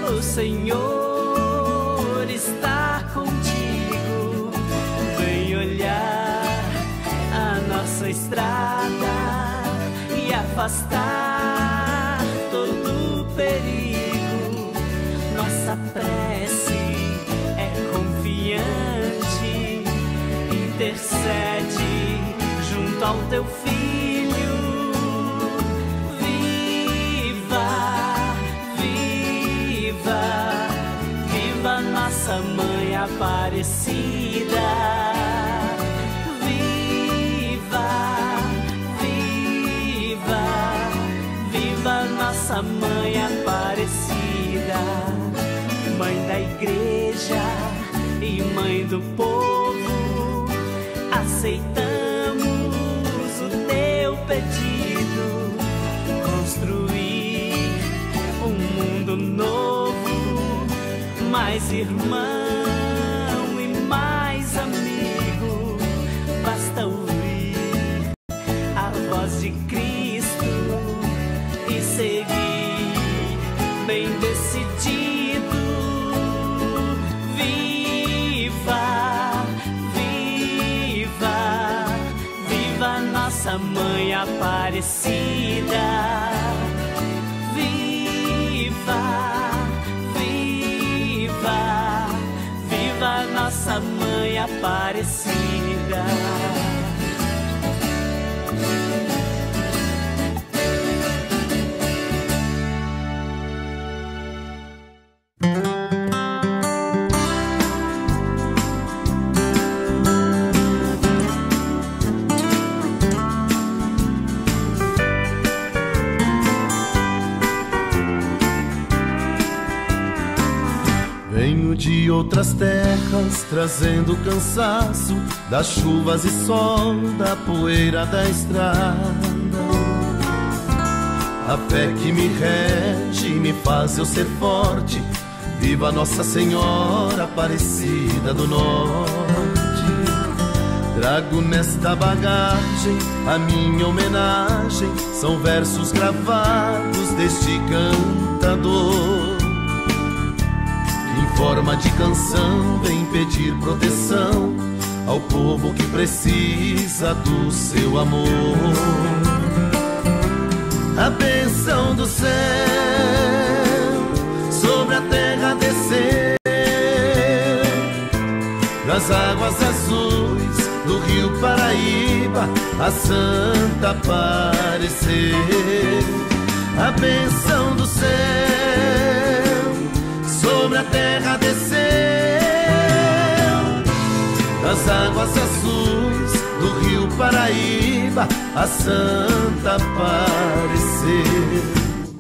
o Senhor está contigo. Vem olhar a nossa estrada e afastar todo o perigo. Nossa prece é confiante, intercede junto ao teu Filho. Viva, viva, viva nossa Mãe Aparecida. Viva, viva, viva nossa Mãe Aparecida. Mãe da Igreja e Mãe do povo, aceitamos o teu pedido, construir um mundo novo, mais irmão e mais amigo. Basta ouvir a voz de Cristo e seguir bem decidido. Nossa Mãe Aparecida. Viva, viva, viva nossa Mãe Aparecida. De outras terras, trazendo cansaço das chuvas e sol, da poeira da estrada. A fé que me rege me faz eu ser forte. Viva Nossa Senhora Aparecida do Norte. Trago nesta bagagem a minha homenagem, são versos gravados deste cantador. Em forma de canção vem pedir proteção ao povo que precisa do seu amor. A bênção do céu sobre a terra desceu, das águas azuis do rio Paraíba a Santa apareceu. A bênção do céu sobre a terra desceu, das águas azuis do rio Paraíba a Santa apareceu.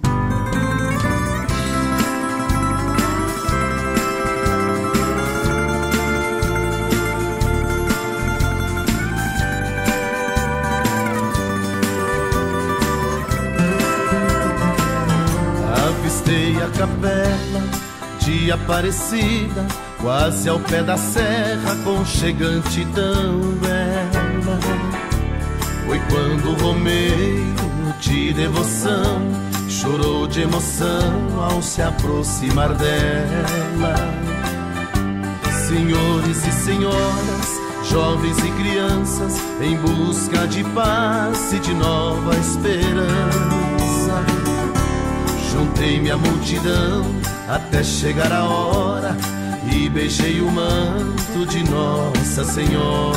Avistei a capela de Aparecida, quase ao pé da serra, aconchegante tão bela. Foi quando o romeiro de devoção chorou de emoção ao se aproximar dela. Senhores e senhoras, jovens e crianças, em busca de paz e de nova esperança, juntei-me à multidão até chegar a hora e beijei o manto de Nossa Senhora.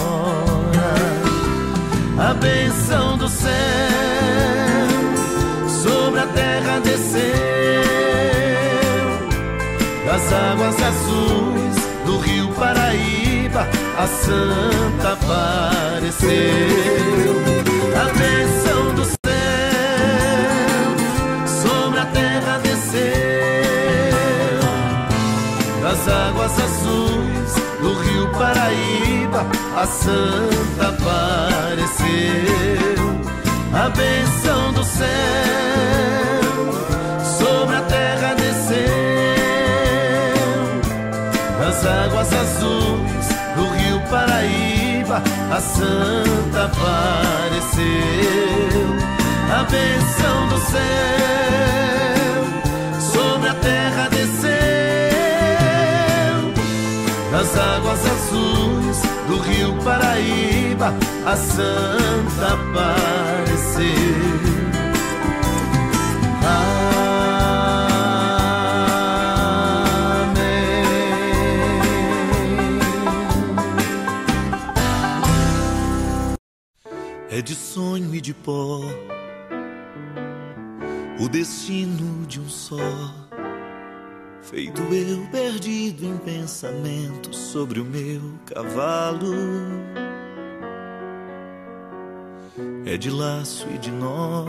A bênção do céu sobre a terra desceu, das águas azuis do rio Paraíba a Santa apareceu. A bênção do céu sobre a terra desceu, das águas azuis do rio Paraíba a Santa apareceu. A bênção do céu sobre a terra desceu, das águas azuis do rio Paraíba a Santa apareceu. A bênção do céu sobre a terra desceu, nas águas azuis do rio Paraíba, a santa apareceu. É de sonho e de pó o destino de um só, feito eu perdido em pensamentos sobre o meu cavalo. É de laço e de nó,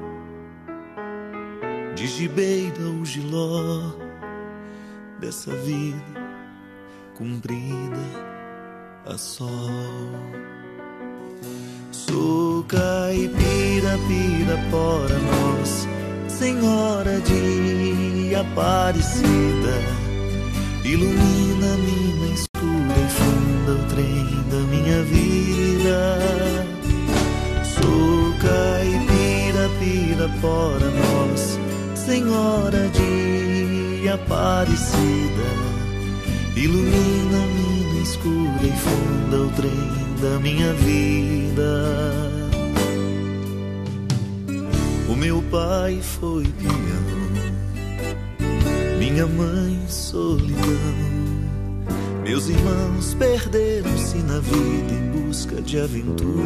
de gibeira ou giló, dessa vida cumprida a sol. Sou caipira, pirapora, nós, Senhora de Aparecida, ilumina-me na escura e funda o trem da minha vida. Sou caipira, pirapora, nós, Senhora de Aparecida, ilumina-me na escura e funda o trem da minha vida. O meu pai foi peão, minha mãe solidão, meus irmãos perderam-se na vida em busca de aventuras.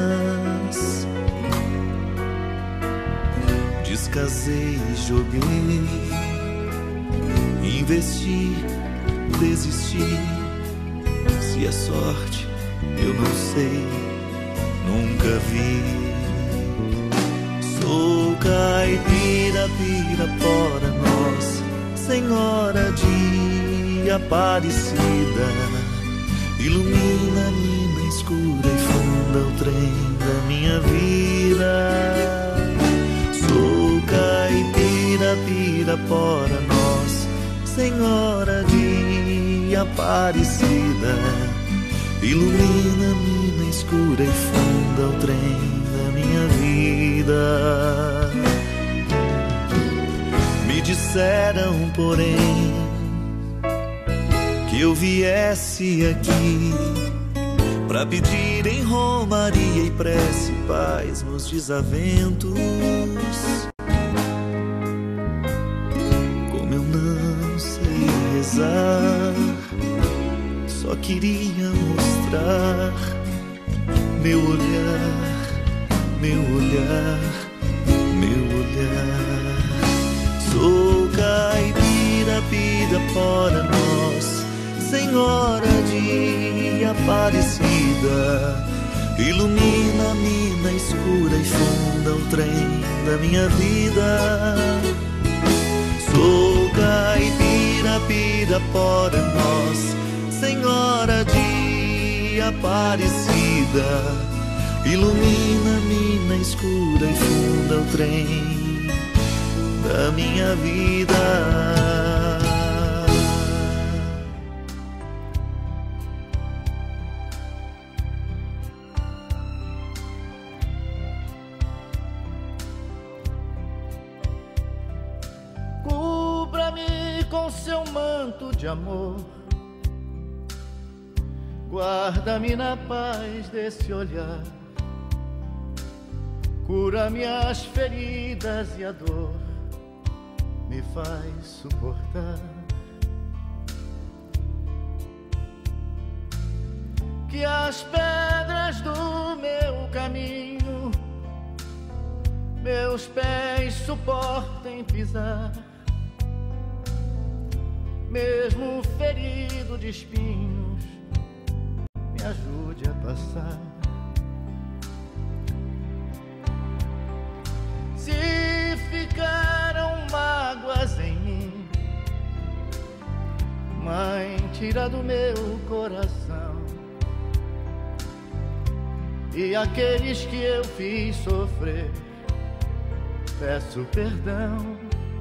Descasei e joguei, investi, desisti. Se é sorte, eu não sei, nunca vi. Sou caipira, pirapora, nós, Senhora de Aparecida, ilumina-me na escura e funda o trem da minha vida. Sou caipira, pirapora, nós, Senhora de Aparecida, ilumina-me na escura e funda o trem da minha vida. Me disseram, porém, que eu viesse aqui pra pedir em romaria e prece paz nos desaventos. Como eu não sei rezar, só queria mostrar meu olhar, meu olhar, meu olhar. Sou caipira, pirapora, nós, Senhora de Aparecida, ilumina-me na escura e funda o trem da minha vida. Sou caipira, pirapora, nós, Senhora de Aparecida, ilumina-me na escura e funda o trem da minha vida. Cubra-me com seu manto de amor, guarda-me na paz desse olhar, cura minhas feridas e a dor me faz suportar. Que as pedras do meu caminho meus pés suportem pisar, mesmo ferido de espinhos, me ajude a passar. Se ficaram mágoas em mim, Mãe, tira do meu coração. E aqueles que eu fiz sofrer, peço perdão.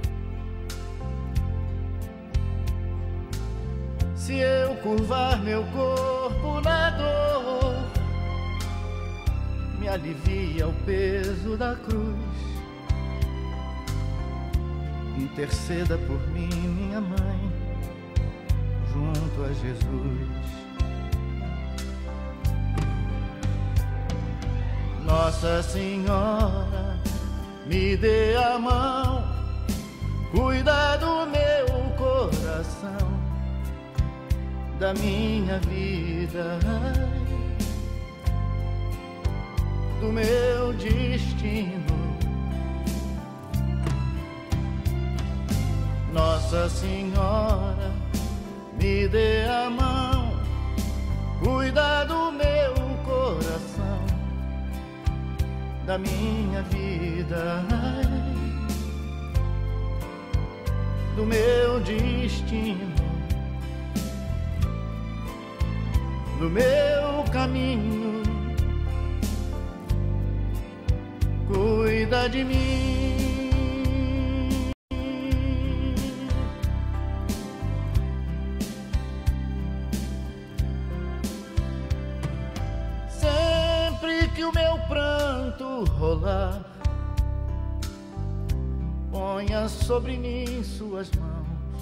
Se eu curvar meu corpo na dor, me alivia o peso da cruz. Interceda por mim, minha mãe, junto a Jesus. Nossa Senhora, me dê a mão, cuida do meu coração, da minha vida, do meu destino. Nossa Senhora, me dê a mão, cuida do meu coração, da minha vida, do meu destino, do meu caminho. Cuida de mim. Sempre que o meu pranto rolar, ponha sobre mim suas mãos,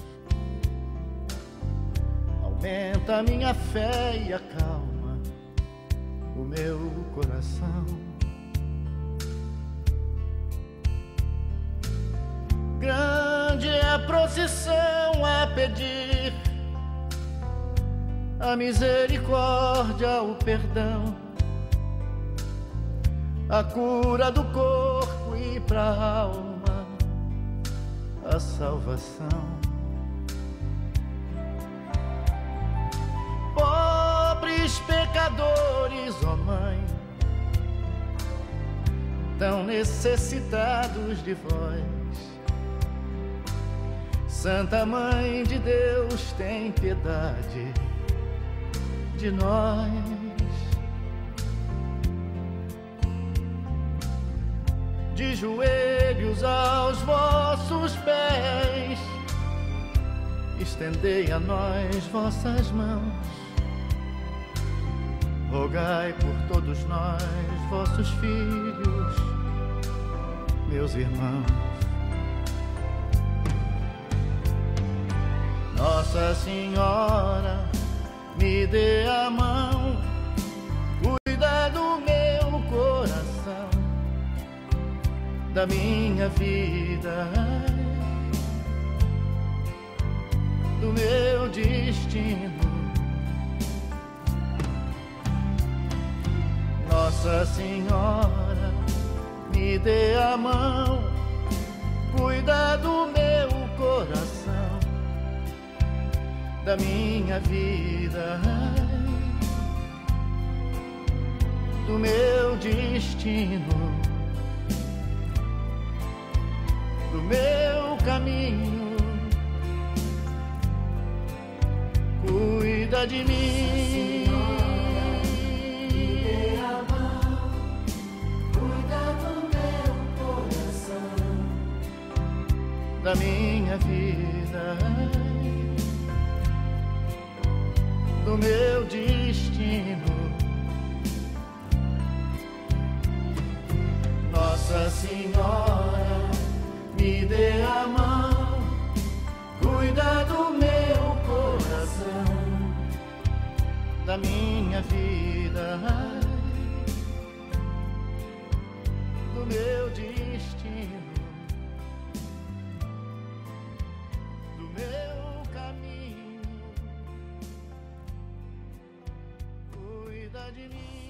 aumenta a minha fé e acalma o meu coração. Grande é a procissão a pedir a misericórdia, o perdão, a cura do corpo e pra alma a salvação. Pobres pecadores, ó Mãe, tão necessitados de vós. Santa Mãe de Deus, tem piedade de nós. De joelhos aos vossos pés, estendei a nós vossas mãos. Rogai por todos nós, vossos filhos, meus irmãos. Nossa Senhora, me dê a mão, cuida do meu coração, da minha vida, do meu destino. Nossa Senhora, me dê a mão, cuida do meu coração, da minha vida, do meu destino, do meu caminho. Cuida de mim. Senhora, me dê a mão, cuida do meu coração, Da minha vida, do meu destino. Nossa Senhora, me dê a mão, cuida do meu coração, da minha vida, do meu destino, do meu caminho. Cuida de mim.